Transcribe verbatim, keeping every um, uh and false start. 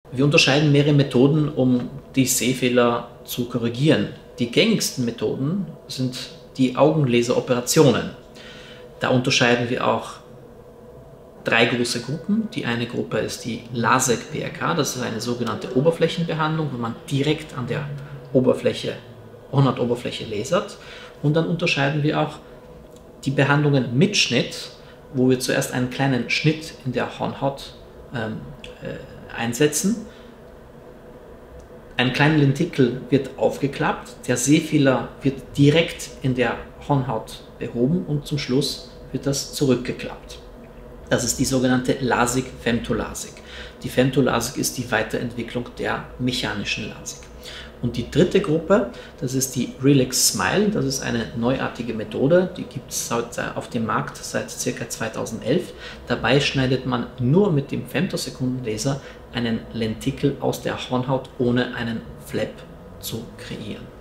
Wir unterscheiden mehrere Methoden, um die Sehfehler zu korrigieren. Die gängigsten Methoden sind die Augenlaseroperationen. Da unterscheiden wir auch drei große Gruppen. Die eine Gruppe ist die LASIK-P R K, das ist eine sogenannte Oberflächenbehandlung, wo man direkt an der Oberfläche, Hornhautoberfläche lasert. Und dann unterscheiden wir auch die Behandlungen mit Schnitt, wo wir zuerst einen kleinen Schnitt in der Hornhaut ähm, äh, einsetzen. Ein kleiner Lentikel wird aufgeklappt, der Sehfehler wird direkt in der Hornhaut behoben und zum Schluss wird das zurückgeklappt. Das ist die sogenannte LASIK-Femtolasik. Die Femtolasik ist die Weiterentwicklung der mechanischen LASIK. Und die dritte Gruppe, das ist die Relax Smile. Das ist eine neuartige Methode, die gibt es auf dem Markt seit ca. zweitausendelf. Dabei schneidet man nur mit dem Femtosekundenlaser einen Lentikel aus der Hornhaut, ohne einen Flap zu kreieren.